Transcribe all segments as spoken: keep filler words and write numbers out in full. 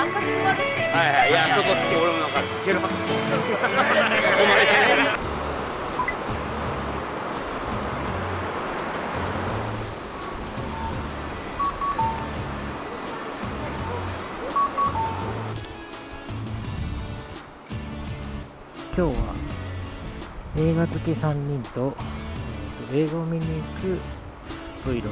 赤く迫るシーンめっちゃ好き。 はいはい、いやそこ好き、俺も分かる。ゲロ吐く。 そうそう。 お前今日は映画好きさんにんと、えーと、映画を見に行く Vlog です。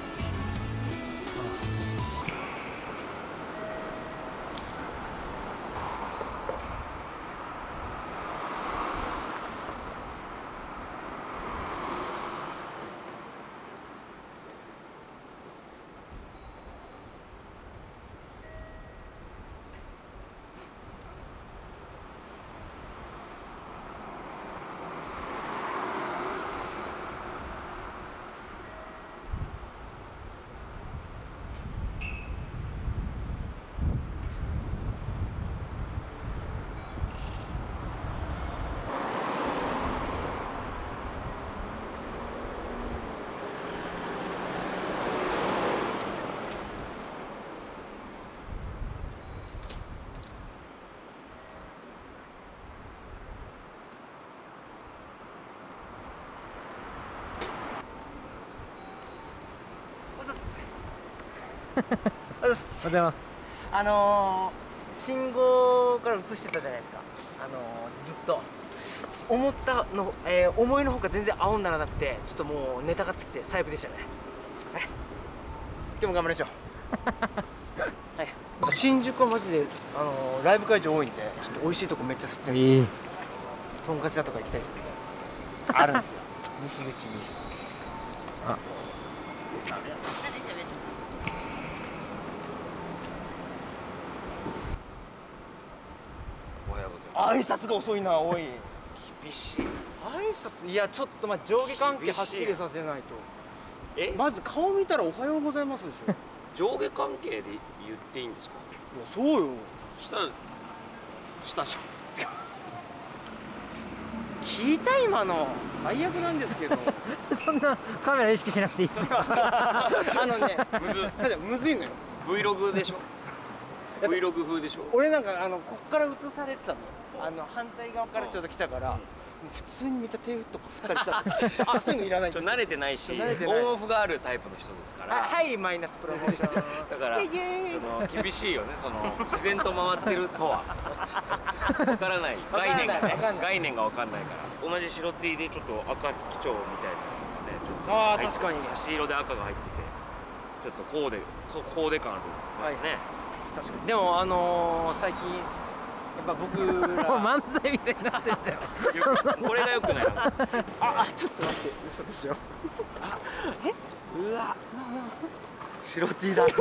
おはようございます。 あのー、信号から映してたじゃないですか。あのー、ずっと思ったの、えー、思いのほか全然青にならなくて、ちょっともうネタが尽きて最悪でしたね。はい、今日も頑張りましょう。はい、新宿はマジで、あのー、ライブ会場多いんで、ちょっと美味しいとこめっちゃ吸ってるんですよ。とんかつ屋とか行きたいですね。あるんですよ、西口に。あ、挨拶が遅いな、おい。 厳しい。 挨拶、いや、ちょっとまあ上下関係はっきりさせないと。 え、 まず顔見たらおはようございますでしょ。 上下関係で言っていいんですか。 いや、そうよ。 したしたじゃん。 聞いた今の。最悪なんですけど。 そんなカメラ意識しなくていいですよ。 あのね、 むずただむずいのよ。 Vlog でしょ。Vlog 風でしょ。 俺なんかあのこっから映されてたの。あの反対側からちょっと来たから、普通にめっちゃ手振っとか振ったりした。あ、そういうのいらないんです。 慣れてないし、オンオフがあるタイプの人ですから。 はい、マイナスプロモーション。 だからその厳しいよね、その自然と回ってるとはわからない、概念がね、概念がわかんないから。同じ白 T でちょっと赤基調みたいなのがね、ちょっと、ああ確かに差し色で赤が入ってて、ちょっとコーデコーデ感ありますね。 確かに。でもあの最近やっぱ僕ら漫才みたいになってんだよ。 これが良くない。 あ、ちょっと待って、嘘でしょ。あ、え、うわ、白 T だ。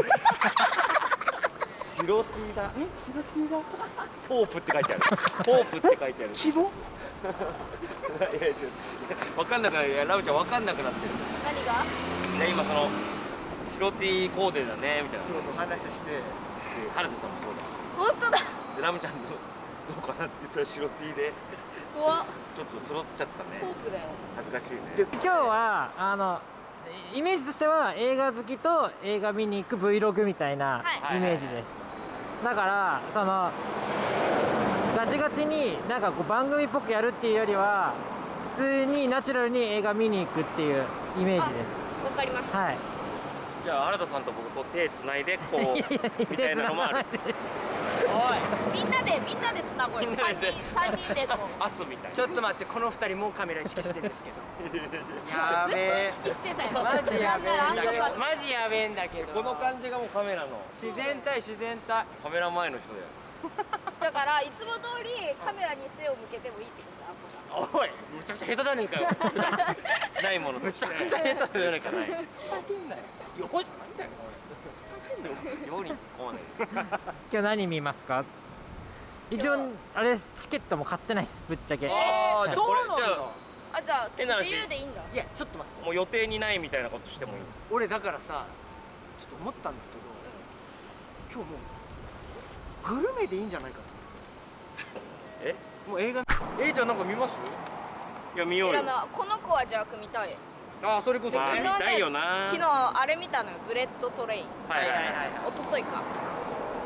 白 T だ。え、白 T だ。 ホープって書いてある。ホープって書いてある。 希望？いやいや、ちょっとわかんなくなる。いや、ラブちゃんわかんなくなってる。 何が？ いや、今その白 T コーデだねみたいな。 そうそう、話して。 原田さんもそうだし。 本当だ。 で、ラムちゃんどどうかなって言ったら白 T で。 怖っ。 ちょっと揃っちゃったね。 ホープだよ。 恥ずかしいね。 で、今日はあのイメージとしては映画好きと映画見に行く Vlog みたいなイメージです。だからそのガチガチになんかこう番組っぽくやるっていうよりは普通にナチュラルに映画見に行くっていうイメージです。 わかりました。 はい。 じゃあ原田さんと僕こう手つないでこうみたいなのもある。 おみんなでみんなでつなごうよ。三人三人でこう。 アスみたいな。 い、ちょっと待って、この二人もうカメラ意識してるんですけど。 やべえ。ずっと意識してたよ。 マジやべえんだけど。 なんかマジやべえんだけど。 この感じがもうカメラの自然体自然体。 カメラ前の人だよ。 だからいつも通りカメラに背を向けてもいいってことだ。 おい、むちゃくちゃ下手じゃねえかよ。 ないものむちゃくちゃ下手じゃないかない。 叫んなよ。ようじゃないんだよ。 料理に突っ込まない。 今日何見ますか？一応あれです、チケットも買ってないです、ぶっちゃけ。 ああ、そうなんだ。 あ、じゃあ変な話自由でいいんだ。 いや、ちょっと待って。 もう予定にないみたいなことしてもいい。 俺だからさ、ちょっと思ったんだけど、今日もうグルメでいいんじゃないかと。 え？ もう映画。えいちゃんなんか見ます？ いや見ようよ。 この子はじゃあ組みたい。 ああ、それこそ。 昨日見たいよな。 昨日あれ見たのよ、ブレッドトレイン。 はいはいはい。 一昨日か。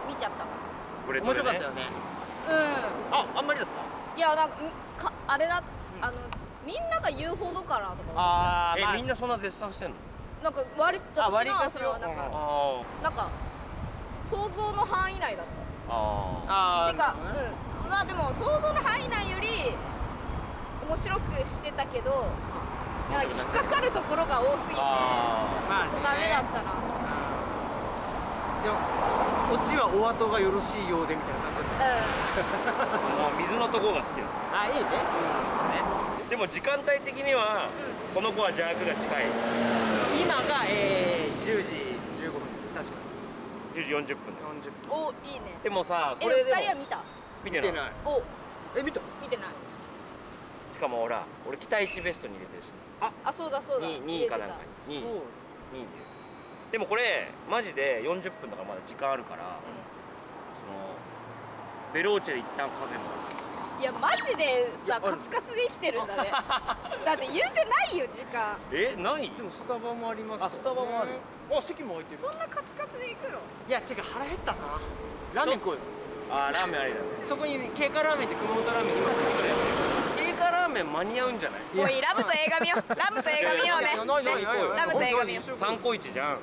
見ちゃった。 これ面白かったよね。 うあ、あんまりだった。 ん。いやなんかんかあれだあのみんなが言うほどかなとか思ってあえみんなそんな絶賛してんの？ た。なんか割とあ私のそ割かしよのなんかあなんか想像の範囲内だっああた。てかうんまあでも想像の範囲内より面白くしてたけど。なんか引っかかるところが多すぎてちょあっとダメだったな。 でもこっちはお後がよろしいようでみたいな感じだった。 あもう水のとこが好きだ。 あ、いいね。 でも時間帯的にはこの子は邪悪が近い。 今がえーじゅうじじゅうごふん確か。 じゅうじよんじゅっぷんだよ。 よんじゅっぷん。 おいいね。 でもさえでもこれでも二人は見た？ 見てない。 ない。 おえ、見た？ 見てない。 しかもほら俺期待値ベストに入れてるし。 あそうだそうだ。 ににいかなんかにい。 そう。 にいでもこれマジでよんじゅっぷんだからまだ時間あるからそのベローチェで一旦カフェもいやマジでさカツカツで生きてるんだね。だって言うてないよ時間。 えないでもスタバもあります。 あスタバもある。 あ、席も空いてる。 そんなカツカツで行くの？ いや、てか腹減ったな。ラーメン食おうよ。 あーラーメンありだね。 そこに経過ラーメンって熊本ラーメン今口からやってる。 経過ラーメン間に合うんじゃない？ おいラムと映画見よう。ラムと映画見ようね。ねラムと映画見よう。 三個一じゃん。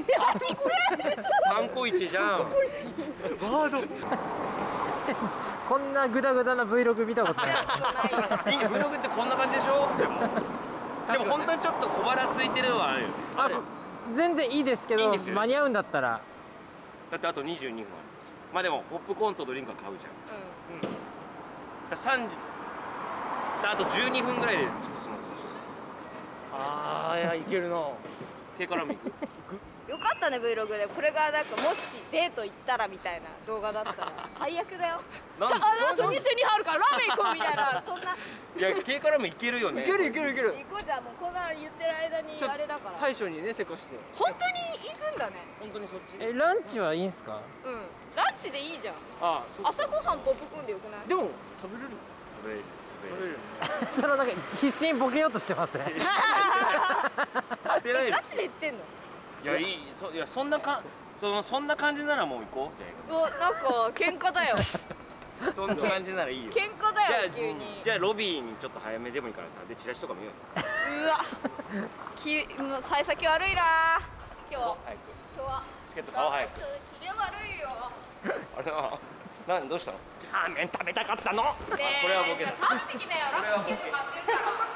三個一じゃん。 ワード。 こんなグダグダな Vlog 見たことないいいね、ブログってこんな感じでしょ。でもでも本当にちょっと小腹空いてるはあるよ。 あ全然いいですけどいいんですよ間に合うんだったらだってあとにじゅうにふんありますよ。まあでもポップコーンとドリンクは買うじゃん。だからさんじあとじゅうにふんぐらいでちょっと済ませましょああ、いや、いけるな。 う。経過ラーメン行く？ よかったね Vlog で。これがなんかもしデート行ったらみたいな動画だったら最悪だよ。 なんちょああとにじゅうにふんあるからラーメン行こうみたいなそんな。 いや経過ラーメンいけるよね。 いけるいけるいける。 行こうじゃんもうこんな言ってる間にちょあれだから。 大将にね、せかして。 本当に行くんだね。 本当にそっち？ えランチはいいんすか？ うん。ランチでいいじゃん。 ああ、そう。 朝ごはんポップコーンでよくない？ でも食べれる。 食べれる食べれる。 そのなんか必死にボケようとしてますねしてないですえガチで言ってんの？ いやいいそいやそんなかそのそんな感じならもう行こうじゃおなんか喧嘩だよ。 あそんな感じならいいよ。 喧嘩だじゃよ急に。 あじゃあロビーにちょっと早めでもいいからさでチラシとか見ようよ。 うわ。きもう幸先悪いな。今日早く今日は。 チケット買おう早く。 機嫌悪いよ。 あれな何どうしたの？ ラーメン食べたかったの。 ねこれはボケだ。 立ってきなよ。ラッキー買ってるから。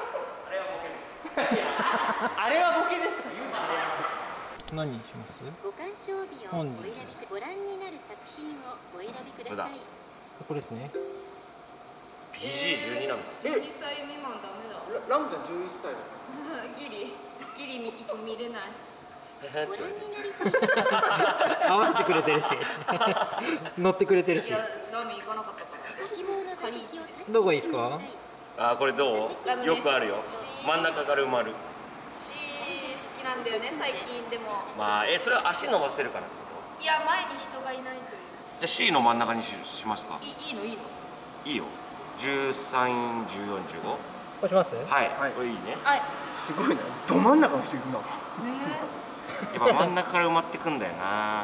あれはボケです。 あれはボケですか。言うな。 何にします？ ご鑑賞日をお選びくご覧になる作品をお選びください。 これですね。 ピージーじゅうに なんだ。 じゅうにさい未満ダメだ。 ラムちゃんじゅういっさいだ。 ギリギリ見見れない。 ご覧になりたい合わせてくれてるし乗ってくれてるし。 いやラーメン行かなかったから。 ご希望の座席をどこいいですか？ あこれどラムネう？よくあるよ。真ん中から埋まる。 C 好きなんだよね最近でも。 まあえそれは足伸ばせるからってこと？ いや前に人がいないという。 じゃあ C の真ん中にししますか？ いいいのいいの。 いいよ。じゅうさん、じゅうよん、じゅうご。 こうします？ はい。 はいこれいいね。 はい。 すごいな。ど真ん中の人いるな。 ねやっぱ真ん中から埋まってくんだよな。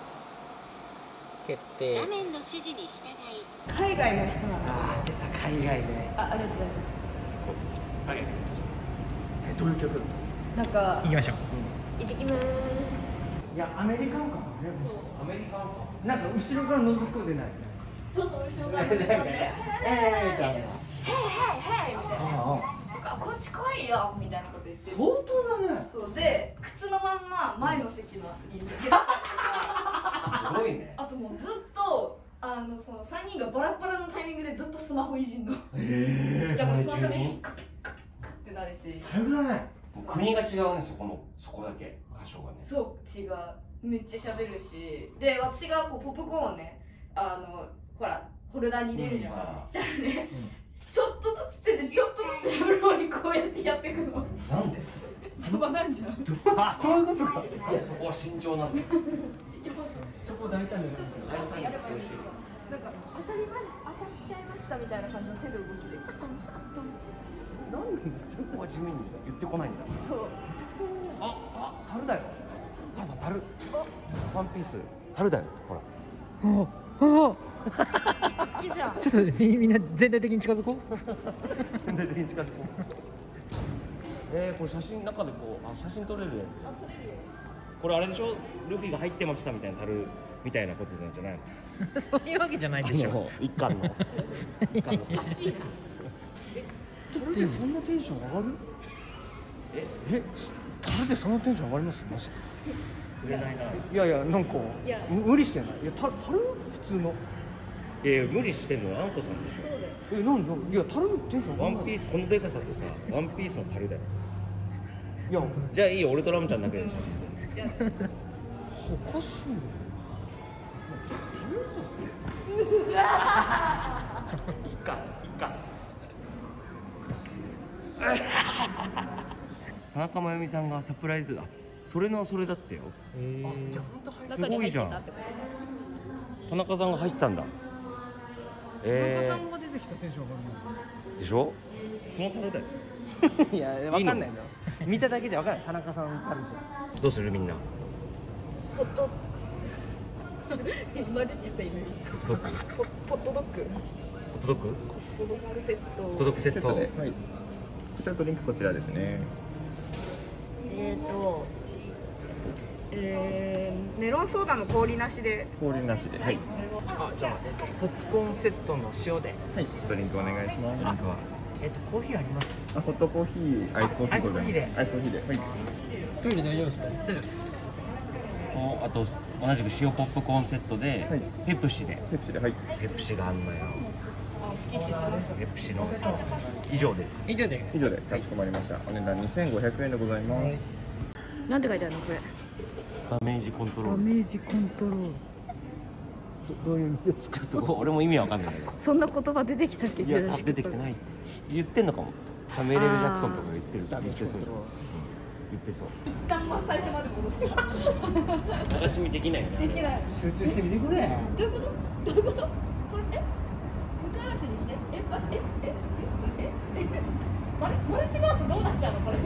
決定。 画面の指示に従い海外の人なの。 ああ、出た海外ね。 あありがとうございます。 はい。 え、どういう曲？ なんか行きましょう。 行ってきます。 いや、アメリカンかもね。 アメリカンか。 なんか後ろから覗くでない。 そうそう後ろから見てたんで。 ええみたいな。 ヘイヘイヘイみたいな。 あとかこっち来いよみたいなこと言って相当だね。 そうで靴のまんま前の席のに抜けたりとかすごいね。 あともうずっとあのそのさんにんがバラバラのタイミングでずっとスマホいじんのええだからそのためにピッカピッカピッカってなるし最悪だね。 もう国が違うんですよ。このそこだけ箇所がね。 そう違うめっちゃ喋るしで私がこうポップコーンをねあのほらホルダーに入れるじゃん、 うんしたらね、ちょっとずつ手でちょっとずつやるのにこうやってやっていくのなんで？ 邪魔なんじゃんあ、そういうことか。 なんでそこは慎重なんだよ。 そこ大胆に。 ちょっとなんかやればいいんですよなんか当たり前当たっちゃいましたみたいな感じの手の動きでトントンなんでそこは地味に言ってこないんだ。 そうめちゃくちゃ多いあ、あ、樽だよ。樽さん、樽。ワンピース。樽だよ。ほら。 おお好きじゃん。 ちょっとみんな全体的に近づこう。 全体的に近づこう。えー、これ写真中でこう、あ、写真撮れるやつ。 あ、撮れるよ。 これあれでしょ、ルフィが入ってましたみたいな樽みたいなことなんじゃないの？ そういうわけじゃないでしょ。 一貫の。一貫の。 難しいな。 これでそんなテンション上がる？ え、 え、これでそんなテンション上がります？マジで。 釣れないな。 いやいや、なんかいや無理してない。いや、た、樽普通の。 えー、無理してんのはあんこさんでしそうだよ。 え、なんで、いや、樽テンション上がょ。 らない。 ワンピース、このデカさとさ、ワンピースの樽だよ。 いや、 じゃあいいよ、俺とラムちゃんだけで写真撮る。 おかしいよ。 いいか、いいか。田中真由美さんがサプライズ、あ、それのそれだってよ。 えーじゃあ本当入すごいじゃん中に入ってたってこと田中さんが入ってたんだ。えさんが出てきたテンション上がー、でしょ？その樽だよ。 る。いや、わかんないの。見ただけじゃわかんない。田中さん樽じゃん。 どうするみんな？ ホット。混じっちゃった今。 ホットドッグ？ ポポットドッグ。 ホットドッグ？ ホットドッグセット。 ホットドッグセット。 セットで、はい。こちらドリンクこちらですね。 えーと、えー、メロンソーダの氷なしで。 氷なしで、はい。 あ、じゃあ、えっと、ポップコーンセットの塩で。 はい、ドリンクお願いします。 えっと、コーヒーあります。 あ、ホットコーヒー、アイスコーヒーアイスコーヒーでアイスコーヒーで、はい。 トイレ大丈夫ですか？ 大丈夫です。 とあと同じく塩ポップコーンセットで、 はいペプシで。 ペプシで、はい。 ペプシがあんのよ。 あ、好きって言ってました。 ペプシのさ、以上です。 以上で。 以上でかしこまりました。お値段にせんごひゃくえんでございます。 なんて書いてあるのこれ。 ダメージコントロール。 メージコントロール。 どういう意味ですか。 ちょっと俺も意味わかんないんだけど。 そんな言葉出てきたっけ？ いやジュラシック出てきてない。言ってんのかも。サメリエル・ジャクソンとかが言ってる。言ってそう。うん言ってそう。 一旦は最初まで戻した。 流し見できないよね。 できない。 集中してみてくれ。 どういうこと？どういうこと？これえ？向かい合わせにして？え？あえ？え？え？え？え？え？あれ？マルチバースどうなっちゃうのこれ？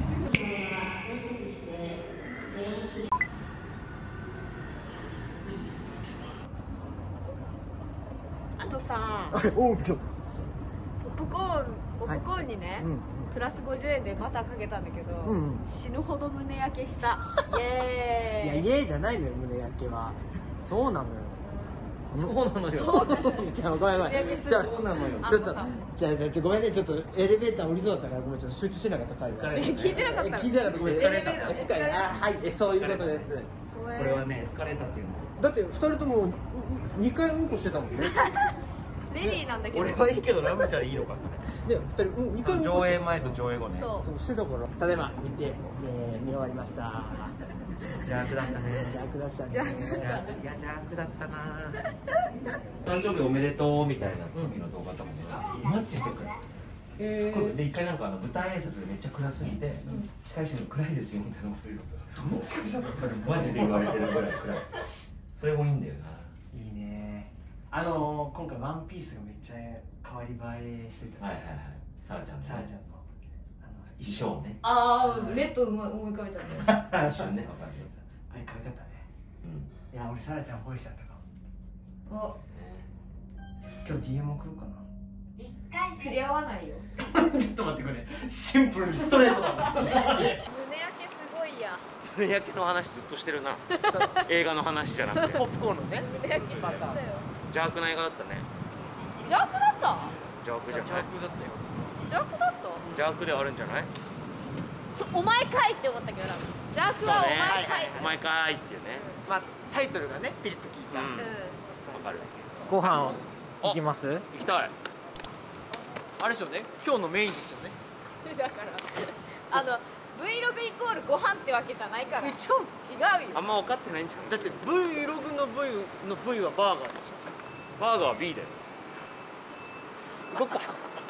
あとさ、 おう、 ポップコーンポップコーンにね、 うん。 プラスごじゅうえんでバターかけたんだけど、 うんうん死ぬほど胸焼けした。イいや、 エーイ。 イエーじゃないのよ、胸焼けは。そうなのよ。 そうなのよ。 じゃあ、ごめんごめん。 胸焼けするじゃあ、 そうなのよ。 ちょっとあのさ、 じゃあ、じゃあ、ごめんね、ちょっとエレベーター降りそうだったから、ごめん、ちょっと集中してなかった、会話。 疲れた聞いてなかったの？ 聞いてなかった、ごめん。 エレベーターエスカレーター。あ、はい、え、そういうことです。 ここれはねエスカレーターっていうの。 だって、二人ともにかいうんこしてたもんね。 レディーなんだけど。 俺はいいけどラムちゃんいいのかそれ。 ね、二人、うん、にかいうんこ上して映前と上映後ね。 そそうしてたから。ただいま、見て、えー、見終わりました。 邪悪だったね。 邪悪だったね。 いやいや邪悪だったな。誕生日おめでとうみたいな時の動画とかもマジで暗い。すごいで一回なんかあの舞台挨拶でめっちゃ暗すぎて、司会者に暗いですよみたいなこと言うの。どの司会者だそれマジで言われてるぐらい暗い。それもいいんだよな。 いいね。あのー、今回ワンピースがめっちゃ変わり映えしてたじゃん。 はいはいはい。サラちゃんね。 サラちゃんの。あの、 衣装ね。 ああ、レッド思い思い浮かべちゃった。 一瞬ねわかるよ。 あれ可愛かったね。 うん。 いや、俺サラちゃん恋しちゃったかも。 お、 今日 ディーエム 送ろうかな。 釣り合わないよ。 ちょっと待ってくれ。シンプルにストレートだな。 胸焼けすごいや。 胸焼けの話ずっとしてるな。映画の話じゃなくて。 ポップコーンのね。 胸焼けするんだよ。 邪悪な映画だったね。 邪悪だった？ 邪悪じゃない。 だったよ。 邪悪だった？ 邪悪ではあるんじゃない？ そお前かいって思ったけどな。邪悪はお前かい。 お前かーいっていうね。 まあ、タイトルがね、ピリッと聞いた。 うんうん。 わかる。 ご飯行きます？ 行きたい。 あれですよね。今日のメインですよね。 だからあの Vlog イコールご飯ってわけじゃないから。違え、ちゃう。 うよ。 あんま分かってないんじゃん。 だって Vlog の V の V はバーガーでしバーガーは B だよ。 ょ。行こっか。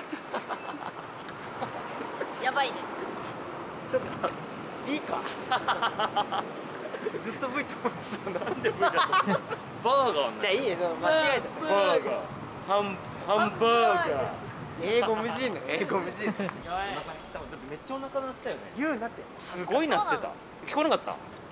やばいね。 そうか。B か。ずっと V と思ってたんだ。 なんで V だと思っちゃった。バーガーなんだよ。 じゃあいいね。間違えた。 バーガー。ハンハンバーガー。 英語無人ね。英語無人。 だってめっちゃお腹鳴ったよね。 言うなって。 すごい鳴ってた。聞こえなかった。 聞こえなかっ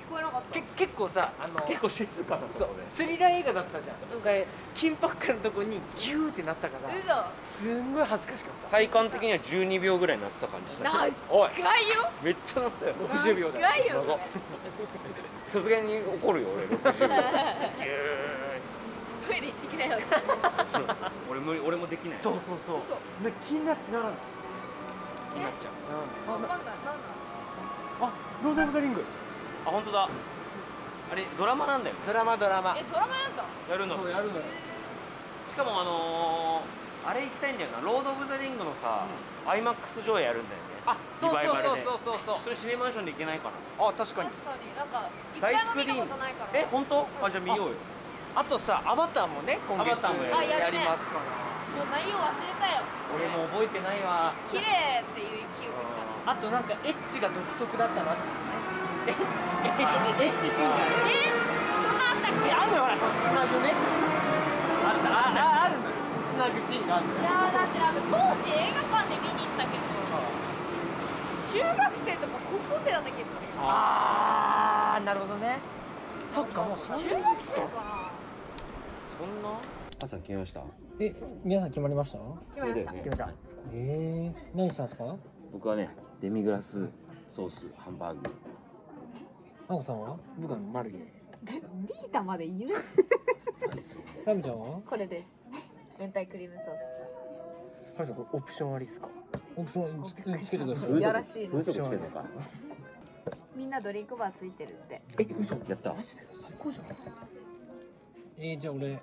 け結構さあの結構静かだったそうね。 スリラー映画だったじゃん。今回緊迫感のとこにギューってなったからうすんごい恥ずかしかった。 体感的にはじゅうにびょうぐらいになってた感じした。 長いおい、 そ長いよめっちゃなったよ。 ろくじゅうびょうだよ。 長いよこさすがに怒るよ俺。ろくじゅうびょうれトイレ行ってきなよって俺無理、俺もできない。 そうそうそうそうね気になってならない気になっちゃう。 わかんないなんだあロード・オブ・ザ・リングあ、本当だ。あれドラマなんだよ。 ドラマドラマえドラマなんだやるの。 そうやるのよ。 しかもあのー、あれ行きたいんだよな。ロード・オブ・ザ・リングのさ、アイマックス上映やるんだよね。 あそうそうリバイバルでそうそうそうそれシネマンションで行けないかな。 あ確かに。 確かになんか一大回も見スクリーンたことないからえ、本当？あ、じゃあ見ようよ。 あとさアバターもね今月アバターもやるやあやるねりますから。 もう内容忘れたよ俺も覚えてないわ。 綺麗っていう記憶しかないあとなんかエッチが独特だったなって。エッチエッチエッチシーンがね。 えそんなあったっけいやあるのよつなぐね。あったあああるのよつなぐシーンがあるのよ。 いやーだってあの当時映画館で見に行ったけど中学生とか高校生だった気がするんだけどああなるほどね。そっかもうそんな中学生かなそんな？朝決めました。 え、皆さん決まりました？ 決まりました決めた。 ええー、何したんですか？ 僕はね、デミグラスソースハンバーグ。 あこさんは？ 僕はマルゲ。 リータまで言うラムちゃんは？ これです明太クリームソーハルさんこれオプションありっすか？ オプションつけつけてください。 いやらしいな風俗してんのか。 スみんなドリンクバーついてるってえ嘘やった。 最高じゃん。 えー、じゃあ俺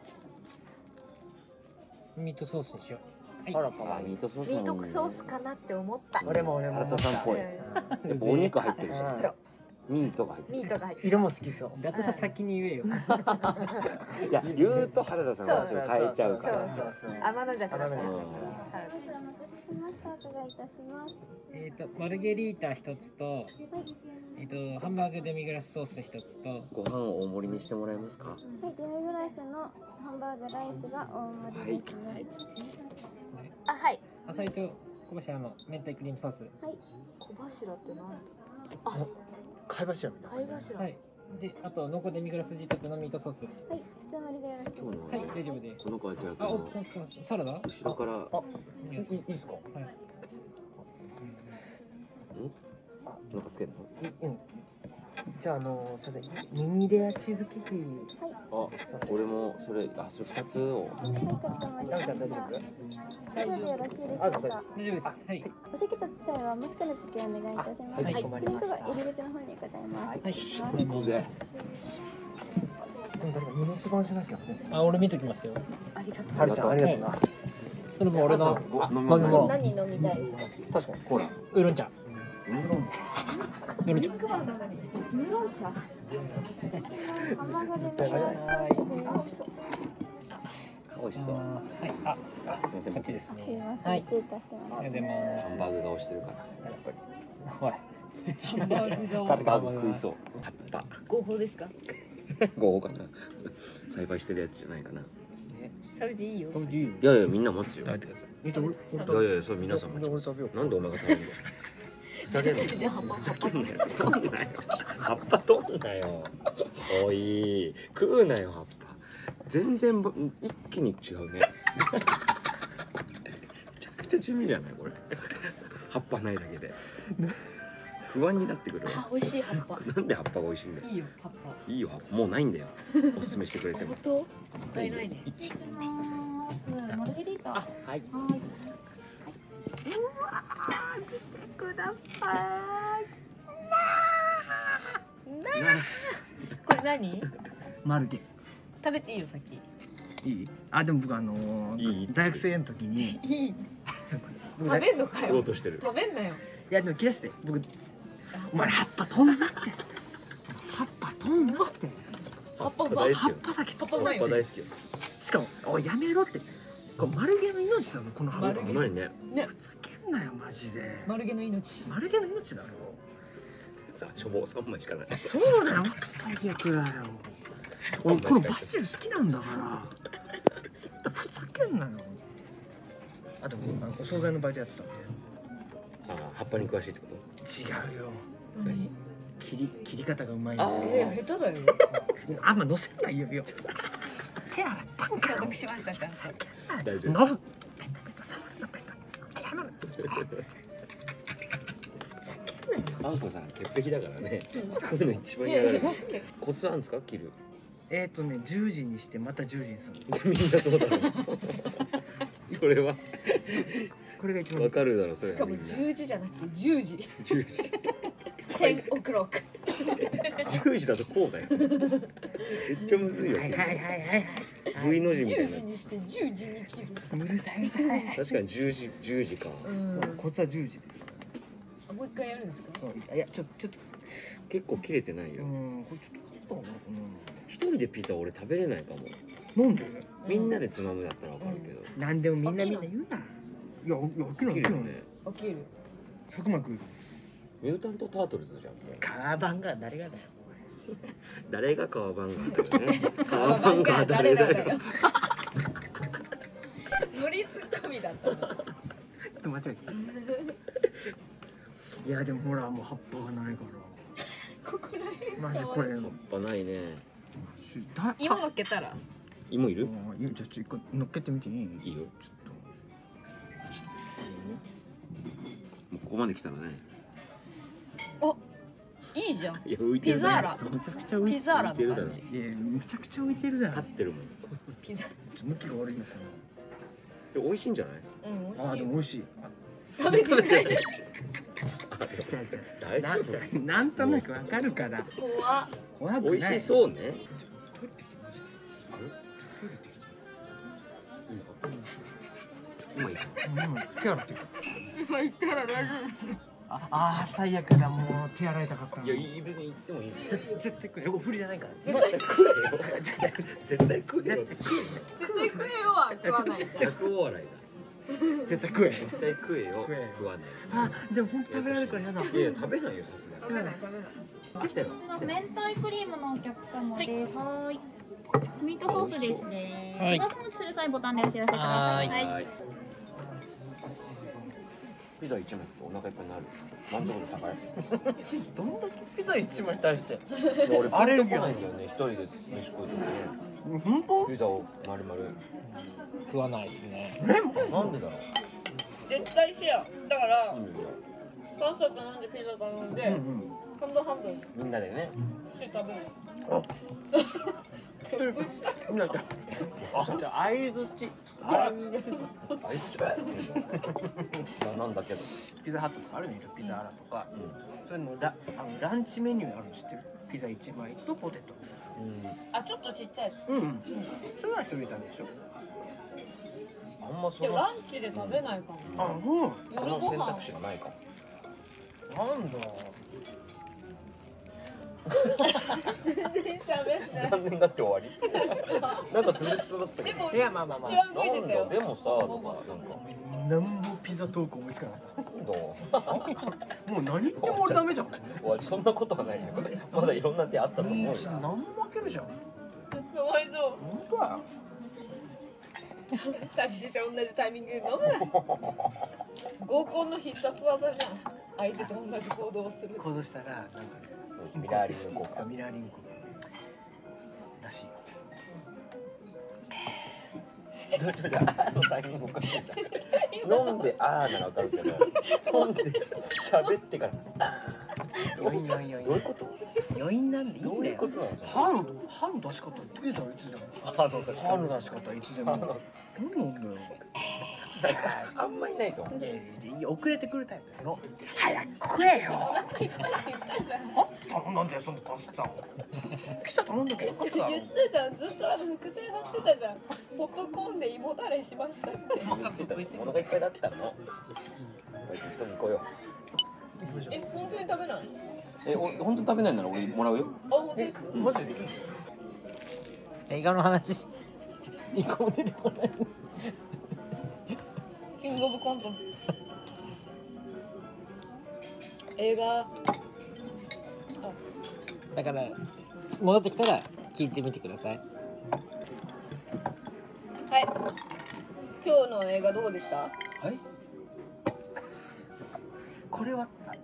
ミートソースにしよう。 あらかわあ、 いい。 ミートソース。 ミートソースかなって思った俺も俺も原田さんっぽい。やっぱお肉入ってるじゃん。 そうミートが入ってる。 ミートが入ってる色も好きそう。 だとしたら先に言えよ。 いや、言うと原田さんはちょっと変えちゃうかそうら。 そうそう天の弱だからうん原田お待たせしました。お伺いいたします。 えっとマルゲリータ一つと、えっとハンバーグデミグラスソース一つと、 ご飯を大盛りにしてもらえますか。 はい、デミグラスのハンバーグライスが大盛りですね。 あはいあさりと小柱の明太クリームソース。 小柱ってなんだ貝柱みたいな。 貝柱はい。で、あと濃厚デミグラス仕立てのミートソース。 はい、普通盛りでよろしいです今日のはい、大丈夫ですこ。の子はじゃああ、 このオプション使いますサラダ？はい。 後ろからあいいいいっすか？ なんかつけるの？ うん。じゃああのすみませんミニレアチーズケーキ。 あ、俺もそれあそれ二つを。 はい、かしこまりました。 ラムちゃん大丈夫？ 大丈夫よろしいでしょうあか。 大丈夫です。はい。 お席立つ際はマスクの着用お願いいたします。 はいかしこまりましたドリンクは入り口の方にございます。 はい。 行こうぜ。 でも誰か荷物番しなきゃね。 あ、俺見ときますよ。 ありがとうはるちゃんありがとうな。 その分俺の飲み飲み物何飲みたいですか確かにコーラ。 ウーロン茶。ウーロン茶。 ウーロン茶ハンバーガーでミグラスソースです。 美味しそう。 はい。あ、 すみません。 こっちですすいね。 ません、 はい失礼いたします。 ありがとうございまハンバーグが押してるから。 す。おい。ハンバーグがハンバーグ食いそう。葉っぱ。 合法ですか合法かな。栽培してるやつじゃないかな。 食べていいよ食べていいよ。 いやいやみんな待つよ。 食べてください。え、じゃあ俺いやいやそれ皆さん待ちます。 食べよう。 なんでお前が食べるんだよ。ふざけんなよ。 じゃあ葉っぱふざけんなよ。取んなよ。葉っぱ取んなよ。おい、食うなよ葉っぱ。全然ぼ一気に違うね。めちゃくちゃ地味じゃないこれ。葉っぱないだけで。不安になってくるわ。 あ美味しい葉っぱなんで葉っぱが美味しいんだよ。 いいよ葉っぱいいよ葉っぱもうないんだよ。おすすめしてくれても本。当もったいないね一。 マルゲリータ。 あ、はい。 はい。うわー、見てください。 これ何マルゲ。 食べていいよ先いい？あでも僕あのーいい大学生の時にいい僕食べんのか食おうよとしてる。 食べんなよいやでも切らして僕お前葉っぱ飛んだって葉っぱ飛んだって葉っぱ葉っぱ大好きよ。 葉っぱだけ葉っぱう葉まいよねっぱ大好きよ。 しかもおいやめろってこれ丸毛の命だぞこの葉っぱ丸毛うまいね。 ねふざけんなよマジで丸毛の命丸毛の命だろさあ、処方三枚しかない。 そうだよ最悪だよ俺このバジル好きなんだからふざけんなよあと僕あのお惣菜のバイトやってたんでああ、葉っぱに詳しいってこと？ 違うよ何切り切り方がうまいあよ。 えー、下手だよ。 あんま乗せないよよ。手洗ったんか消毒しましたちゃんと。 大丈夫。 乗る。ペタペタ触るのペタ。やめろ。 あんこさん潔癖だからね。こういうの一番嫌がる。コツあるんですか切る？ えっとねじゅうじにしてまたじゅうじにする。 みんなそうだろう。それはこれが一番わかるだろうそれしかもはみんな。 じゅうじじゃなくてじゅうじ。 じゅうじ。 テンオクロック。 じゅうじだとこうだよ。めっちゃむずいよ。 はいはいはいはい。 V の字みじゅうたいな。 じにしてじゅうじに切る。 うるさいうるさい。 確かにじゅうじじゅうじか。 うんそうコツはじゅうじです。 あもう一回やるんですか？ そういやちょちょっと結構切れてないよ。 うんこれちょっと買ったのかな。 一人でピザ俺食べれないかも。 なんで？ みんなでつまむだったらわかるけど。 なんでもみんなみんな言うな。いやいや飽きない飽きない。 切るよね。 起きる。 百幕。 ミュータントタートルズじゃん。もうカーバンが誰がだよ。 誰が川番がだよね。川番番がが誰誰だよ。 だよ。ノリツッコミだったの。 ちょっと間違えた。いやでもほらもう葉っぱがないからここら辺。 マジこれ葉っぱないね。 だ芋乗っけたら。 芋いる？ あいやじゃあちょっと一個乗っけてみていい？ いいよ。 ちょっもうここまで来たらね。 お、いいじゃん。 いや浮いてるね。 ピザーラとむちゃくちゃ浮いてピザーラの感じ。 いやむちゃくちゃ浮いてるだろ。 立ってるもん。 ピザ。 向きが悪いのかで美味しいんじゃない？ うん、 な。あ美味しいよ。 でも美味しい。 食べてない。 じゃあじゃ大丈あなんなんとなくわかるから。 怖っ。 怖く夫？美ない。 味しそうね。 トイレ行ってきてマジで。トイレ行ってきて。 今いいか。 うん手洗ってくる。 今言ったら大丈ああー最悪だもう手洗いたかったの。 いやいい別に行ってもいい。 絶絶対食えよ。不利じゃないから。 絶対食えよ。絶対食えよ。 絶対食えよは食わない。 逆お笑いだ。 絶対食え。 絶対食えよ。 食えよ食わない。 あでも本当食べられるからやだ。 いやいや食べないよさすがに。 食べない食べない。 あ来たよ。 明太クリームのお客様です。はーい。ミートソースですね。 はいトマト持ちする際ボタンでお知らせください。 ははい。 はい。ピザ一枚食ってお腹いっぱいになる。満足度高い。 どんだけピザ一枚に対して。 俺アレルギーピンとこないんだよね。一人で飯食うときね。 本当？ ピザを丸々。 食わないですね。 なんでだろう。 絶対シェア。だからいいんだよパスタ頼んでピザ頼んでうんうん。 半分半分みんなでね。 して食べる。 あじゃあ相づち。 あいつななんだけど。 ピザハットとかあるね。ピザーラとか。 うそれのラあのランチメニューあるの知ってる？ピザ一枚とポテト。 ん。うん。 あ、ちょっとちっちゃい。 うんうん。それは一人いたんでしょ？ あんまそでものランチで食べないかも。 あうん。 そ夜ご飯の選択。肢がないかも。 なんだ。 全然喋ってない。 残念がって終わり。なんか続きそうだったけど。 でもいやまあまあまあ一。番動いなんてたよだ。でもさとかなんか何もピザトーク思いつかない。 なんだ。 もう何言っても俺ダメじゃん。 終わりそんなことはないよ。まだいろんな手あったと思うよ。 何も負けるじゃん。 かわいそう。 本当だよ。 さしして同じタイミングで飲むな。合コンの必殺技じゃん。相手と同じ行動をする。 行動したらなんかミラーリング効果そう。ミラーリング効果らしいよ。 ちょっとあーのタイミングおかしいじゃん。飲んであーならわかるけど、飲んで喋ってからあ余韻余韻余韻。 ーどういうこと？ 余韻なんでいいんだよ。 どういうことなのそれ？ 歯の歯の出し方って言うたらいつでも。 歯の出し歯の出し方いつでも。何なんだよ。 あんまいないと思う。 いやいやいや遅れてくるタイプの。早く食えよ。 お腹いっぱいって言ったじゃん。 なんて頼んだんだよそのパスタ。ピザ頼んだけどよかっただろ。 言ったじゃん。ずっとあの伏線張ってたじゃん。ポップコーンで胃もたれしましたって。 言ってた。お腹いっぱいだったの。これ適当に行こうよ。 え、本当に食べない？ え、お本当に食べないなら俺もらうよ。 あ、本当ですか？ マジで。 映画の話一個も出てこない。 キングオブコント。映画。 だから戻ってきたら聞いてみてください。 はい。今日の映画どうでした？ はい。 これは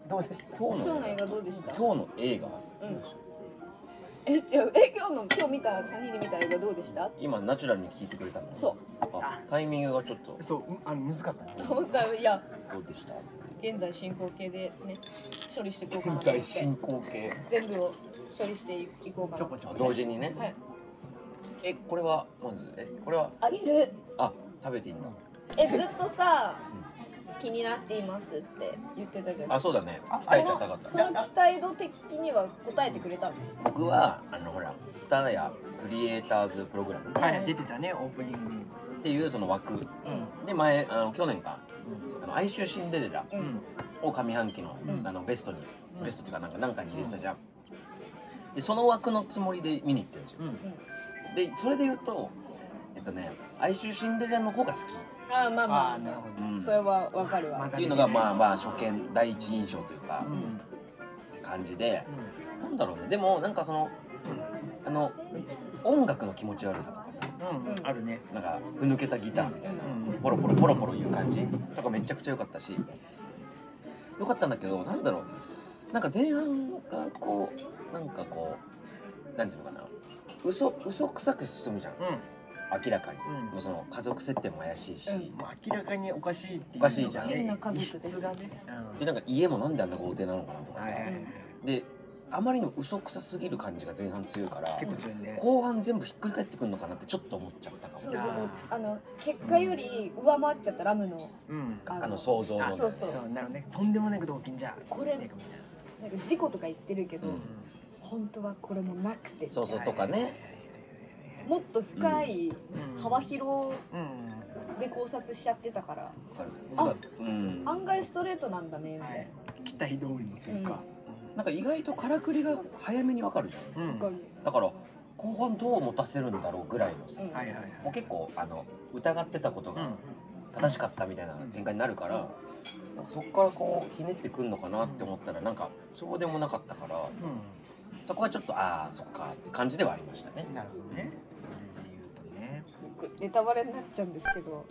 どうでした？ 今日の今日の映画どうでした？ 今日の映画、 うんえ、違う、え、今日の今日見たさんにんで見た映画どうでした？ 今ナチュラルに聞いてくれたの。 そうあ、タイミングがちょっとそう、あの難かったね。 本当はいやどうでした？ 現在進行形でね処理していこうかな現と思って在進行形。 全部を処理していこうかな。 ちょこちょこ。 同時にね。 はい。 え、これはまずえ、これはあげる。 あ、食べていいんだ。 え、ずっとさ気になっていますって言ってたじゃん。 あ、そうだね。 そ書いてあのったかった。 その期待度的には答えてくれたの？ 僕はあのほらスターやクリエイターズプログラムっはい、出てたね、オープニングに。 ていうその枠で前あの去年かあの哀愁シンデレラうんを上半期のうんあのベストにベストっていうかなんかなんかに入れてたじゃん。でその枠のつもりで見に行ってるんですよ。でそれで言うとえっとね哀愁シンデレラの方が好き。 あ、まあまあー、なるほど。 うんあそれはわかるわ。 っていうのがまあまあ初見第一印象というか、 うん。 って感じで、なんだろうねでもなんかそのあの音楽の気持ち悪さとかさうん、うん、あるね。 なんかふぬけたギターみたいな、 うん。 ポロポロポロポロいう感じとかめちゃくちゃ良かったし良かったんだけどなんだろうなんか前半がこうなんかこうなんていうのかな嘘嘘くさく進むじゃん明らかに、 うんもうその家族設定も怪しいし、 うんまあ、明らかにおかしいっていうのがね。 おかしいじゃん変な家族です異質がね。 でなんか家もなんであんな豪邸なのかなとかさ、 はいはいはい。 であまりにも嘘くさすぎる感じが前半強いから結構強いね。 後半全部ひっくり返ってくるのかなってちょっと思っちゃったかもそうそうあの結果より上回っちゃったラムのうん。 ああの想像のあそうそうそうなるね。とんでもないこと起きんじゃん。 これねみたいな。 なんか事故とか言ってるけど、 うん本当はこれもなくてそうそうとかねもっと深いうん幅広うん。 で考察しちゃってたから、 わかるあうん案外ストレートなんだねみたはいい。 期待通りのというか。 なんか意外とからくりが早めにわかるじゃんうん。 な、 はいだから後半どう持たせるんだろうぐらいのさ、 うんはいはい。 もう結構あの疑ってたことが正しかったみたいな展開になるから、なんかそこからこうひねってくんのかなって思ったらなんかそうでもなかったからうそこはちょっとああそっかって感じではありましたねん。なるほどね。それで言うとね。 ネタバレになっちゃうんですけど、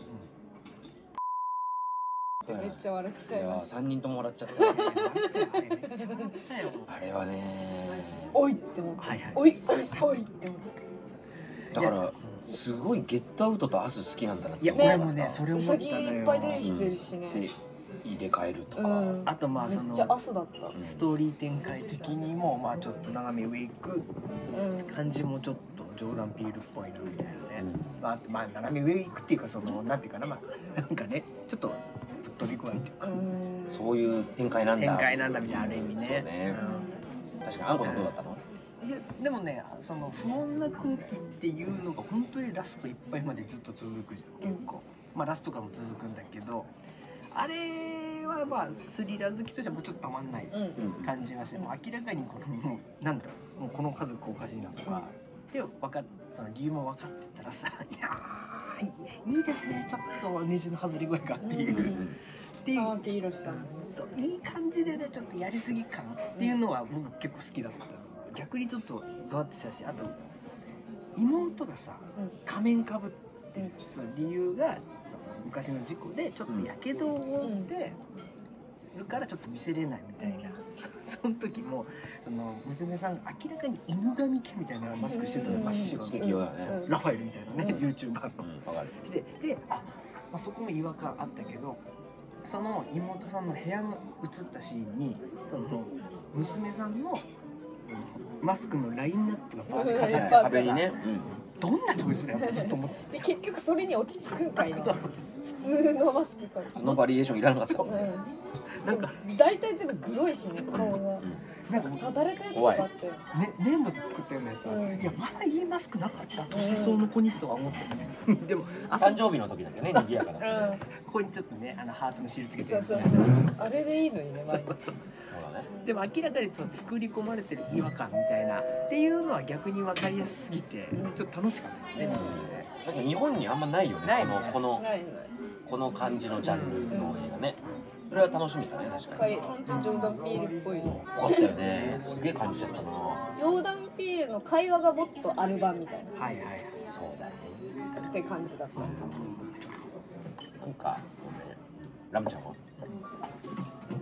めっちゃ笑っちゃいいやました。 さんにんとも笑っちゃったあれめっちゃ笑ったよ。 あれはねおいって思って、 はいはいおいおいおいって思ってだからすごいゲットアウトとアス好きなんだなっていや、 思った俺もね、それう思ったのよ。 さぎいっぱい出てきてるしね、 で入れ替えるとか、 うんあとまあめっそのちゃアスだった。 ストーリー展開的にもまあちょっと斜め上行くうん感じもちょっとジョーダン・ピールっぽいなみたいなね、 うんまあ、まあ斜め上行くっていうかそのなんていうかなまあなんかねちょっとぶっ飛び加えていうかうんそういう展開なんだ展開なんだみたいなある意味ねそうね確かにあんこさんどうだったのうんいやでもねその不穏な空気っていうのが本当にラストいっぱいまでずっと続くじゃん結構、まあラストからも続くんだけどあれはまあスリラー好きとしてはもうちょっとたまんないうんうん感じはしてもう明らかにこのもうなんだろうもうこの家族おかしいなとか、で分かっその理由も分かってたらさいやーいいですねちょっとネジの外れ具合がっていう、 うんっていう玉木宏さんもねそういい感じでねちょっとやりすぎ感っていうのは僕結構好きだった逆にちょっとゾワッとしたしあと妹がさ仮面かぶってるその理由がその昔の事故でちょっとやけどを負ってるからちょっと見せれないみたいな、そその時もその娘さんが明らかに犬神家みたいなマスクしてたの真っ白刺の激はねうんラファエルみたいなね、 うん YouTuber の。 うんわかるでであ、まあ、そこも違和感あったけどその妹さんの部屋の映ったシーンにその娘さんのそのマスクのラインナップがバーって飾られてうん壁にね、 どんなチョイスだよってずっと思ってで結局それに落ち着くんかいな普通のマスクからうん、あのバリエーションいらなかったかもね、 うんなんか大体全部グロいしね顔がなんかただれたやつとかあってね、粘土で作ったようなやつは、 うんいやまだいいマスクなかった年相の子にとは思ってねでもあそ誕生日の時だけね賑やかだった、 うんここにちょっとねあのハートの印つけてそうるそうそうあれでいいのにね毎日そうだねでも明らかにその作り込まれてる違和感みたいなっていうのは逆に分かりやすすぎてうんちょっと楽しかったね、 うん見てなんか日本にあんまないよねないこのこのないないこの感じのジャンルの映画ね、それは楽しみだね確かにかい本当にジョーダン・ピールっぽいよかったよねすげえ感じちゃったなジョーダン・ピールの会話がもっとある版みたいはいはいはいそうだねなって感じだったなんかねラムちゃんは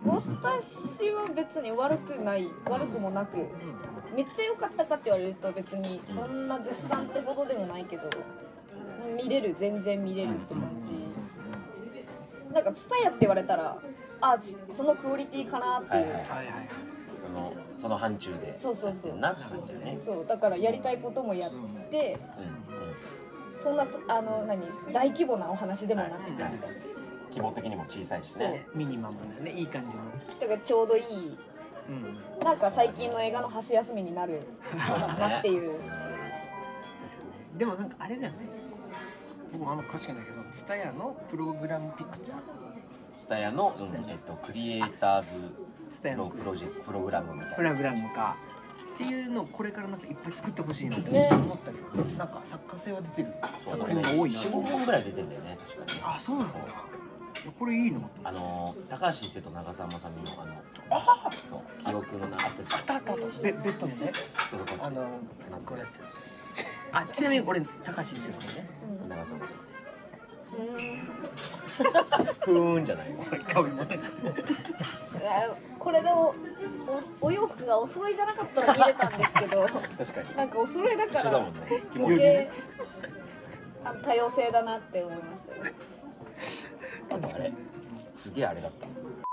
私は別に悪くない悪くもなく、めっちゃ良かったかって言われると別にそんな絶賛ってほどでもないけど、見れる、全然見れるって感じ。なんかツタヤって言われたら、あ、そのクオリティかなっていう、 そのその範疇でそうそうそうなって感じだね。 そうだからやりたいこともやって、そんなあの何大規模なお話でもなくてみたいな、 規模的にも小さいしね、 ミニマムだね、いい感じの。 だからちょうどいい、なんか最近の映画の箸休みになるなっていう。 でもなんかあれだよね、僕もあんま詳しくないけど、ツタヤのプログラムピクチャー、 ツタヤの、うん、えっとクリエイターズのプロジェクトプログラムみたいなプログラムかっていうのをこれからなんかいっぱい作ってほしいなって思ったけど、ね、なんか作家性は出てる作品が多いな。 よん、ごほんぐらい出てんだよね、確かに。 あ、そうなの。これいいの。 あの高橋一生と長澤まさみのあのあそう記憶のなあったあったあったあったベベッドのね、 そうそうあのこれやつあ、ちなみに俺高橋一生のね、 長澤まさみ。 うーんふーんじゃないの。 顔もね。 これでもお、お洋服がお揃いじゃなかったら見れたんですけど、 確かに。 なんかお揃いだから一緒だもんね。 余計あの多様性だなって思いますよ。 あとあれ、すげえあれだった。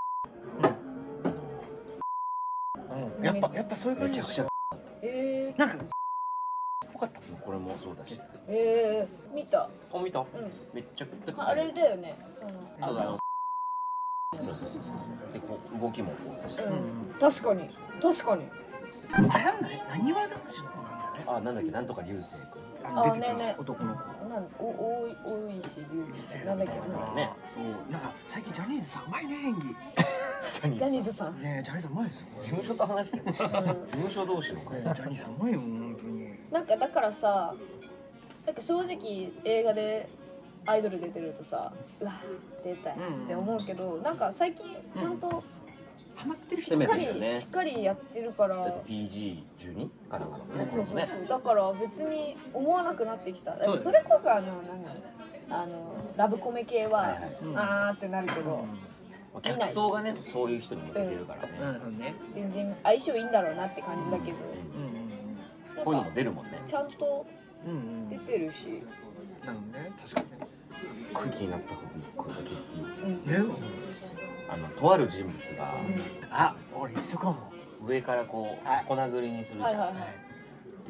うん、やっぱやっぱそういう感じ。 めちゃくちゃ。 えなんか。 これもそうだし。 えー、見た。 あ、見た。うん。めっちゃ。 あれだよね。その。 そうだ。そうそうそうそう。で、こう動きもこうだし。 うん。確かに。確かに。 あれなんだね。何わ男子の子なんだね。 あ、なんだっけ、なんとか流星君。 あ、ねね。 男の子。 なん、お、おい、おいし流星。なんだっけ、 ね。 そう、なんか最近ジャニーズさんうまいね演技。 ジャニーズさん。 ね、ジャニーズさんうまいですよ。 事務所と話してる。事務所同士の会。 ジャニーズさんうまいよ本当に。 なんかだからさ、なんか正直映画でアイドル出てるとさ、うわ出たいって思うけど、なんか最近ちゃんとハマってるしっかりしっかりやってるから。 ピージーじゅうに かなんかのね。 そうそうそう、だから別に思わなくなってきた。それこそあの何あのラブコメ系はあーってなるけど、 客層がねそういう人に向けてるからね、 全然相性いいんだろうなって感じだけど、 こういうのも出るもんね。 ちゃんと出てるし。 なのね、確かにね。 すっごい気になったこと一個だけ言っていい？ うん、 あのとある人物が、 あ、俺一緒かも。 上からこう横殴りにするじゃん。 はいはいはい、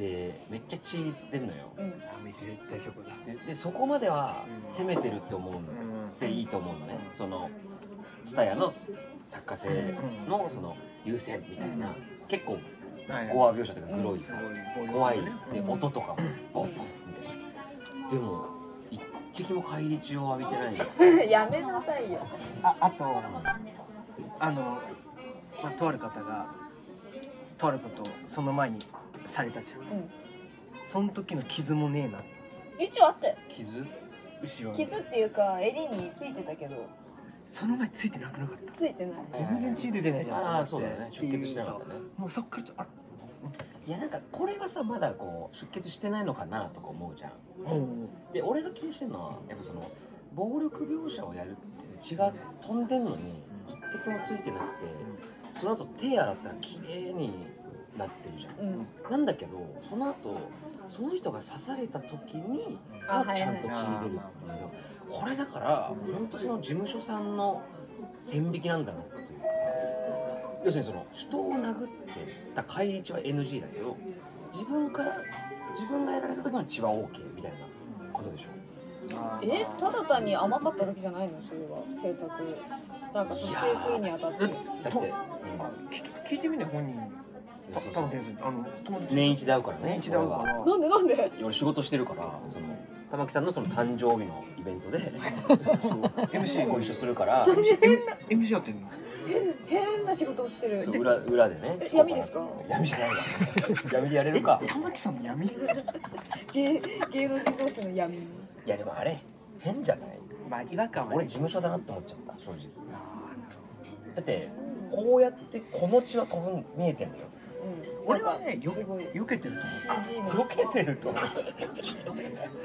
でめっちゃ血出んのよ。 うん、 あ、絶対そこだ。 で, でそこまでは攻めてるって思うのっていいと思うのね。そのツタヤの作家性のその優先みたいな、結構ゴア描写とかグロいさ、怖いで音とかもボンボンみたいな。でも一滴も返り血を浴びてない。 やめなさいよ。 あ、あとあの、まあ、とある方がとあることをその前にされたじゃん、うん、その時の傷もねえな。 一応あったよ。 傷？ 後ろ傷っていうか襟についてたけど、 その前ついてなくなかった。 ついてない。 全然血出てないじゃん。 ああ、そうだね。出血してなかったね。 もうそっからちょっと、あいやなんかこれはさまだこう出血してないのかなとか思うじゃん。で俺が気にしてるのはやっぱその暴力描写をやるって血が飛んでんのに一滴もついてなくて、その後手洗ったら綺麗になってるじゃん、うん、なんだけどその後その人が刺された時にはちゃんと血出るっていうの、これだから本当その事務所さんの線引きなんだなっていうかさ、要するにその人を殴ってた返り血は エヌジー だけど自分から自分がやられた時の血は オーケー みたいなことでしょ。 え、ただ単に甘かっただけじゃないの？それは制作なんか撮影するにあたって。だって、 うん、聞いてみね本人に。 そうそう、 あの友達年一で会うからね。 年一で会うから。 なんでなんで？ 俺仕事してるからその玉木さんのその誕生日のイベントでエムシー ご一緒するから。 変なエムシー やってんの？ 変変な仕事をしてる。 そう裏裏でね。 え、闇ですか？ 闇じゃないわ。闇でやれるか。 玉木さんの闇？ 芸芸能人同士の闇。 いやでもあれ変じゃない？ まあ違和感はね。 俺事務所だなって思っちゃった正直。だってこうやってこの血は飛ぶ見えてんだよ。 うん、俺はねよよけてるとよけてると。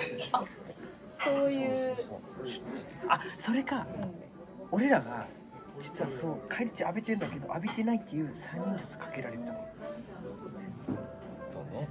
そういう。 あ、それか、うん、俺らが実はそう返り血浴びてんだけど浴びてないっていうさんにんずつかけられてたの。 そうね。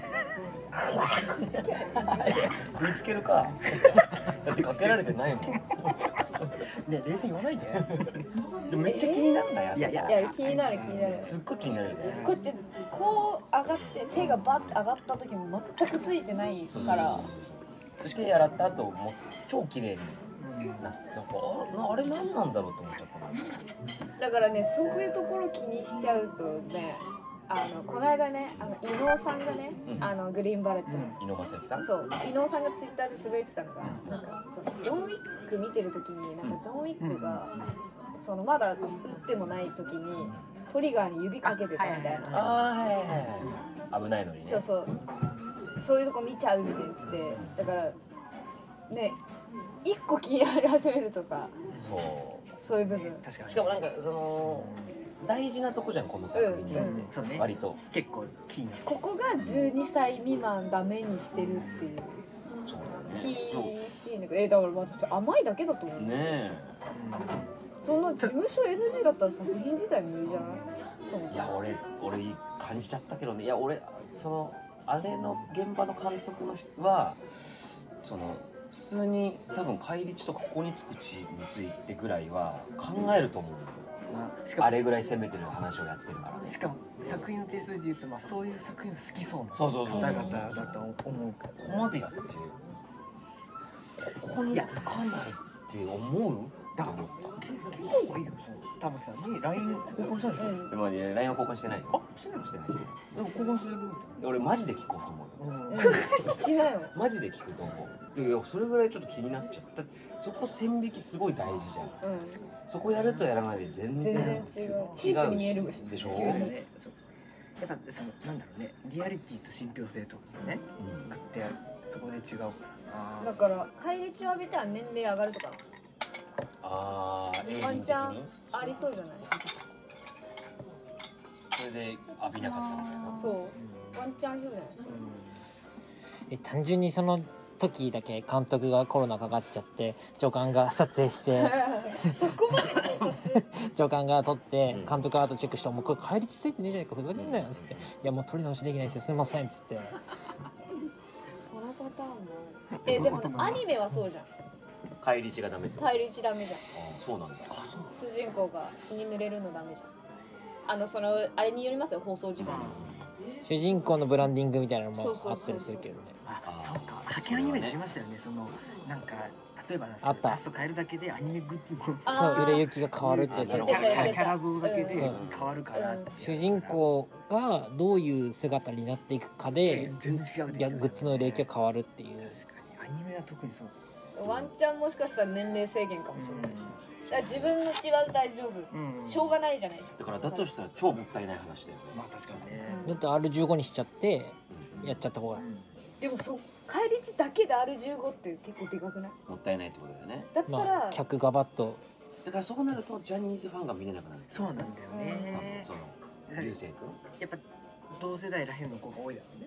食いつけるか。だってかけられてないもん。 ね冷静に言わないで。 でもめっちゃ気にならない。あそこ。 いや気になる気になる。 すっごい気になるよね。 こうやってこう上がって手がバッて上がった時も全くついてないから。 手洗った後も超綺麗に。ななんかああれ何なんだろうと思っちゃったの。 だからねそういうところ気にしちゃうとね、あのこの間ねあの伊能さんがね、うん、あのグリーンバレットの、 うん、伊能正之さんそう伊能さんがツイッターでつぶやいてたのが、うん、なんかそのジョン・ウィック見てる時になんかジョン・ウィックが、うん、そのまだ撃ってもない時にトリガーに指かけてたみたいな。 あはいはいはい。危ないのにね。 そうそうそういうとこ見ちゃうみたいなってて、だからね一個気になり始めるとさ、 そうそういう部分。 確かに。しかもなんかその大事なとこじゃんこの作品の、うんそうね、 割と結構気になる。 ここがじゅうにさい未満ダメにしてるっていう。 そうだキね。 ーシーンだけど、えだから私甘いだけだと思う。 ねえ。 そんな事務所 エヌジー だったら作品自体無理じゃない？そうそう。 いや俺俺感じちゃったけどね。いや俺そのあれの現場の監督の人はその。普通に多分返り血とかここにつく血についてぐらいは考えると思う、まあ、しかもあれぐらい攻めてる話をやってるからね。 しかも作品の手数で言うと、まあ、そういう作品が好きそうなそうそうそう方々だと思う。 ここまでやってここにつかないって思うだから聞いた方がいいよ。玉木さんに ライン 交換したんでしょ。 でも ライン は交換してないよ。 あしてないしてないしてない。 でも交換する。 俺マジで聞こうと思うよ。 うん、聞きなよ。 マジで聞くと思う。いやそれぐらいちょっと気になっちゃった。そこ線引きすごい大事じゃん。うん、そこやるとやらないで全然全然違う。チープに見えるでしょ。 やっぱそのなんだろうね、リアリティと信憑性とかね、うん、あってそこで違う。 あだから返り血を浴びたら年齢上がるとか。 ああ、 ワンチャンありそうじゃない？ それで浴びなかったんですか？そう、 ワンチャンありそうじゃない？ え単純にその時だけ監督がコロナかかっちゃって上官が撮影してそこまで撮影上官が撮って監督が後チェックして「もうこれ返り血ついてねえじゃないかふざけんなよ」っつって「いやもう撮り直しできないですよすいません」っつってそのパターンもえでもアニメはそうじゃん。 返り血がダメって。 返り血ダメじゃん。 あそうなんだ。 主人公が血に濡れるのダメじゃん。あのそのあれによりますよ放送時間。 主人公のブランディングみたいなのもあったりするけどね。 あそうか。派遣アニメでありましたよね。そのなんか例えばあったラスト変えるだけでアニメグッズのそう売れ行きが変わるってやつ。 キャラ像だけで変わるから。 主人公がどういう姿になっていくかで全然違う。 グッズの売れ行きが変わるっていう。 アニメは特にそう。 ワンチャンもしかしたら年齢制限かもしれないし、だから自分の血は大丈夫、うん、しょうがないじゃないですか。 だからだとしたら超もったいない話だよね。 まあ確かにね。 だって アールじゅうご にしちゃってやっちゃった方が、うん、 でもそ返り血だけで アールじゅうご って結構でかくない？ もったいないってことだよね。 だったら、 まあ、客がバッとだからそうなるとジャニーズファンが見れなくなる。 そうなんだよね。 その流星君やっぱ同世代らへんの子が多いだろうね、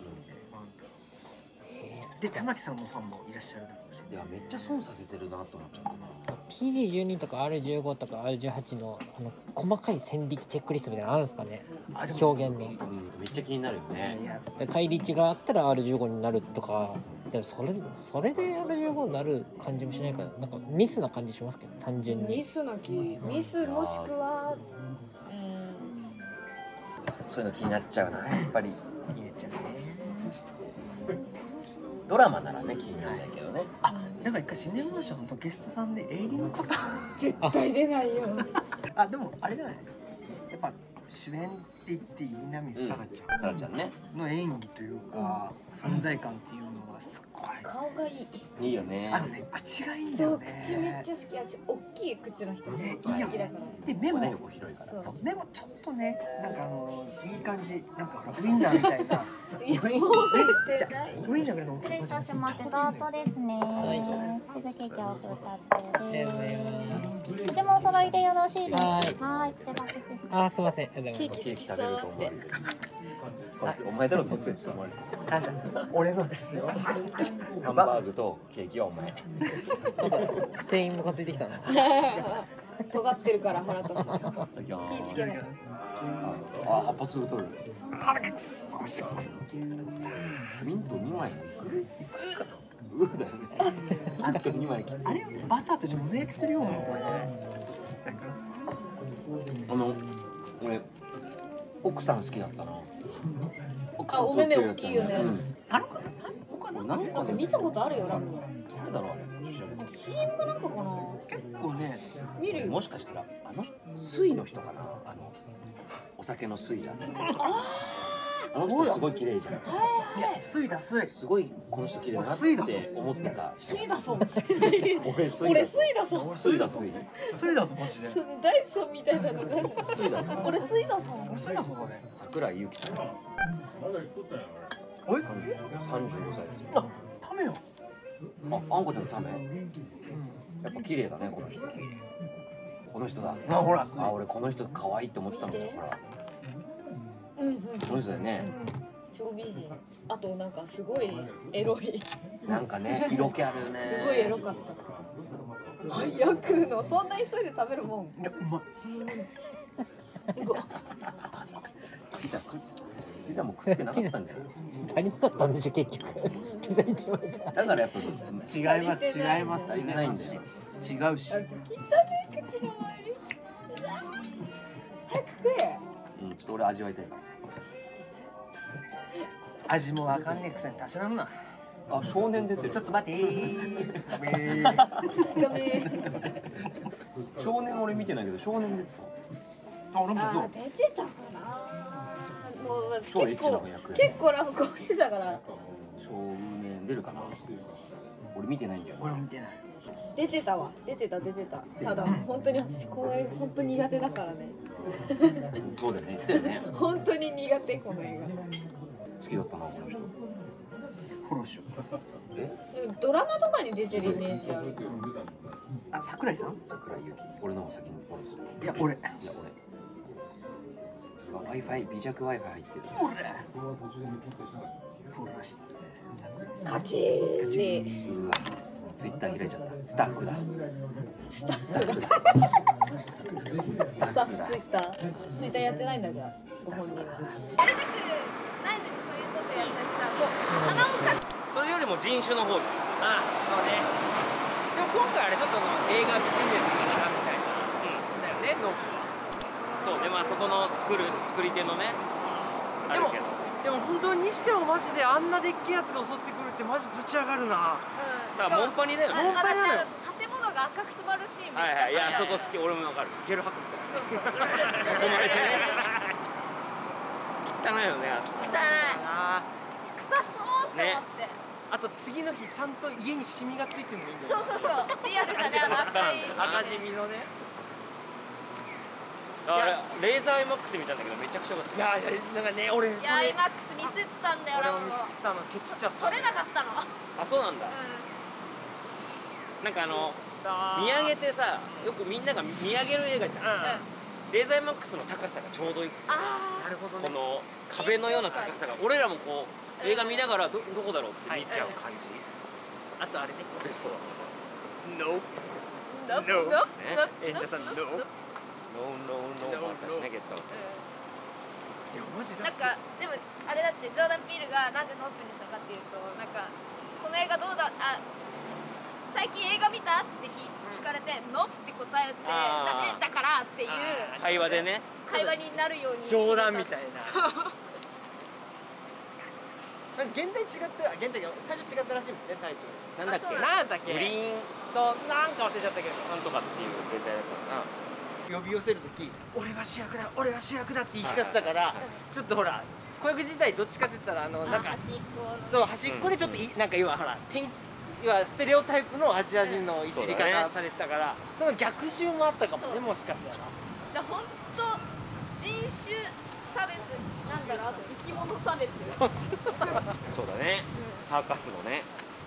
うん、で玉木さんのファンもいらっしゃるだろうし、 いやめっちゃ損させてるなと思っちゃったな。 ピージーじゅうに とか アールじゅうご とか アールじゅうはち のその細かい線引きチェックリストみたいなのあるんですかね、表現の、うん、 めっちゃ気になるよね。 で返り血があったら アールじゅうご になるとか、でもそれそれで アールじゅうご になる感じもしないから、なんかミスな感じしますけど、単純にミスなきミスもしくは、うん、 そういうの気になっちゃうな、やっぱり気になっちゃうね。 ドラマならね気にならないけどね。 あ、なんか一回シネマーションのゲストさんでエイリの方絶対出ないよ。 あ、でもあれじゃない、やっぱ主演って言って南沙羅ちゃん、 沙羅ちゃんねの演技というか、うん、存在感っていうのがすごい顔がいい。 いいよね。 あのね、口がいいんだよね。 そう、口めっちゃ好きやし、大きい口の人ね、 好きだから。 で目もね、横広いから。 そう、目もちょっとね、なんかあのいい感じ、なんかほらウインナーみたいな。 ウインナーウインナーぐらいの失礼いたします。タートですね。チーズケーキをふたつです。こちらもお揃いでよろしいですか。はい、こちらです。 あ、すみません。 ケーキ好きそうって。 お前だろどうせって思われてる。俺のですよ。 ハンバーグとケーキはお前。 店員もかついてきたの。 尖ってるから腹立つ。気ぃつけない。 あ、葉っぱすぐ取る。ミントにまいもいく？うーだよね。ミントにまいきつい。 あれバターと一緒にメイクしてるようなこれ。 あの俺奥さん好きだったな。奥あ、お目目大きいよね。 あの子なんかなんか見たことあるよラム。 誰だろうあれ。 なんか シーエム かなんかかな。 結構ね、 見るよ。 もしかしたらあの水の人かな。あのお酒の水だ。あの人すごい綺麗じゃん。 いや水だ水。 すごいこの人綺麗だなって思ってた。 水だそう。 俺水俺水だそう。 水だ水。 水だぞマジで。 ダイソンみたいなのなんか。 水だぞ。 俺水だそう。 水だぞこれ。 桜井由紀さん。 おい。 三十五歳ですよ。 あ、ためよ。 あ、あんこちゃんのため。やっぱ綺麗だねこの人。この人だ。 あ、ほら。 あ、俺この人可愛いって思ってたんだよ。ほら。 うんうん。 この人だよね。 超美人。あとなんかすごいエロい。 なんかね、色気あるね。 すごいエロかった。早く食うの、そんな急いで食べるもん。 いやうまい。 ピザ食っピザも食ってなかったんだよ。 足りなかったんでしょ結局。ピザ一枚じゃ。 だからやっぱ違います違います足りてないんだよ。 違うし。 あ、汚い口の周り。早く食え。 うん、ちょっと俺味わいたいからさ。 味もわかんねえくせにたしなむな。 あ、少年出てる。 ちょっと待てー。 ダメ。 少年俺見てないけど少年出てた。 あ、俺もどうあ、出てたかな。もう結超エッチな構役結構ラブコしてたから。 少年出るかな。俺見てないんだよ。 俺も見てない。 出てたわ。出てた出てた。ただ本当に私これ本当苦手だからね。 そうだよね。してるね。 本当に苦手この映画。 好きだったなこの人。 フォローしよう。 え？ でもドラマとかに出てるイメージある。 あ、桜井さん？ 桜井由紀。俺の方が先にフォローする。 いや俺。 いや俺。Wi-Fi 微弱 Wi-Fi 入ってる。 俺。フォローしてカチーンでうわ。ツイッター開いちゃった。スタッフだ。 スタッフスタッフスタッフだツイッターツイッターやってないんだじゃあご本人は。やりたくないのにそういうことやったしさ、こう鼻をかく。 それよりも人種の方です。 あ、そうね。でも今回あれちょっとの映画ビジネスだからみたいな。だよね、ノープは。 そうね、まあそこの作る作り手のね。あるけど。 でも本当にしてもマジであんなでっけえやつが襲ってくるってマジぶち上がるな。 だからモンパニだよね。 あ私あの建物が赤く染まるシーンめっちゃ好き。 はいはい、いやそこ好き、俺もわかる。 ゲル吐くみたいな。 そうそう。 囲まれてね。汚いよね。 汚い。 あ臭そうって思って。 あと次の日ちゃんと家にシミがついてるのいいんだよ。 そうそうそう。リアルだね、あの赤い。 赤字みのね。 あれレーザーアイマックス見たんだけどめちゃくちゃ良かった。 いやいやなんかね俺そいや、 れアイマックスミスったんだよ。 俺もミスったのケチっちゃった。 取れなかったの。 あ、そうなんだ。 うなんかあの見上げてさ、よくみんなが見上げる映画じゃん。 うん。 レーザーアイマックスの高さがちょうどいい。 あなるほどね。 この壁のような高さが、俺らもこう映画見ながらどどこだろうって見ちゃう感じ。 あとあれね。 ベストだ。 ノー。 あ。 ノー。 ノ演者さんノー。 ノーノーノー私ねゲット。 いやマジ出なんして。 かでもあれだってジョーダン・ピールがなんでノープにしたかっていうと、なんかこの映画どうだ、あ最近映画見たって聞聞かれてノープって答えて、 あーだだからっていう会話でね。 会話になるように冗談みたいな。 そうなんか現代違って現代最初違ったらしいもんねタイトル。 なんだっけ。 あそうなんだっけ。 グリーンそうなんか忘れちゃったけど。 なんとかっていうデータだったかな。 呼び寄せるとき俺は主役だ俺は主役だって言い聞かせたからちょっとほら子役自体どっちかって言ったらあのなんか端っこのねそう端っこでちょっといなんか今ほらてん要はステレオタイプのアジア人のいじり方されてたからその逆襲もあったかもねそうもしかしたら。 だ本当人種差別なんだろう、あと生き物差別。 そうだね。サーカスのね。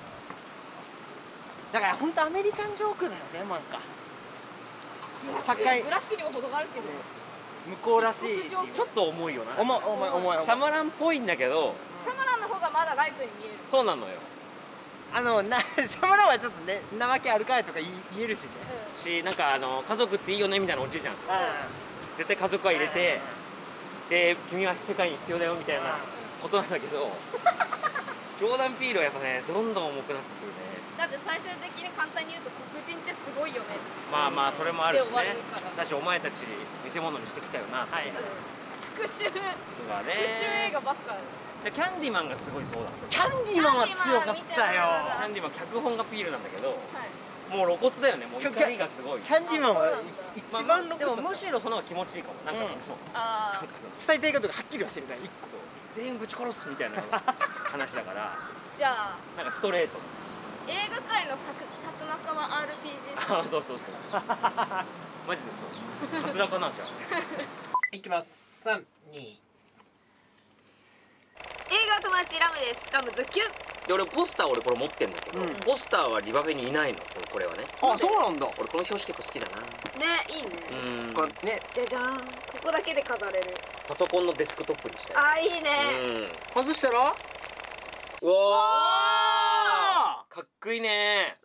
だから本当アメリカンジョークだよねなんか社会ブラックにも程があるけど。 向こうらしいちょっちょっと重いよな。 重い重い重いシャマランっぽいんだけど、 シャマランの方がまだライトに見える。 そうなのよ。 あのなシャムラはちょっとね怠けあるかいとか言い言えるしね。 しなんかあの家族っていいよねみたいなオチじゃん。絶対家族は入れて、で君は世界に必要だよみたいなことなんだけど、ジョーダン・ピールはやっぱねどんどん重くなってくるね。 だって最終的に簡単に言うと黒人ってすごいよね。 まあまあそれもあるしで終わねるから。 だしお前たち見せ物にしてきたよなっていうの復讐復がね。 讐映画ばっか。 でキャンディマンがすごいそうだった。 キャンディーマンは強かったよ。 キャンディマン脚本がピールなんだけど、 はい。 もう露骨だよね。もう怒りがすごい。 キャンディーマンは一まあ番のでもむしろその方が気持ちいいかも。なんかその、 あなんかその伝えたいことがはっきりはしてるから。 そう全員ぶち殺すみたいな話だから、 あ。じゃあなんかストレート。 映画界のサク薩摩川 アールピージーあそうそうそうそう。マジでそう。カツラかなじゃあ。 いきます。三二。 映画友達ラムです。ラムズキュン。 で俺ポスター俺これ持ってんだけど、 うんポスターはリバフェにいないのこれはね。 あ、そうなんだ。 俺この表紙結構好きだな。 ね、いいね。 うん。 これね、 じゃじゃーん。ここだけで飾れる。 パソコンのデスクトップにしたい。 あ、いいね。 うん。 外したら。 うわーかっこいいね。